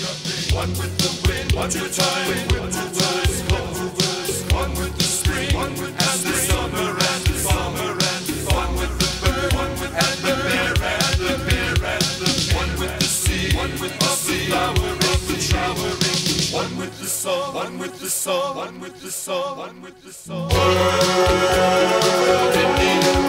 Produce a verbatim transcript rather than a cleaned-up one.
One with the wind, one with time, one with the cold, one with the spring, one with and the summer and the summer and one with the bird, one with and the bear and the bear and the one with the sea, one with the sea, flowering, the showering, one with the song, one with the song, one with the song, one with the song. World in need of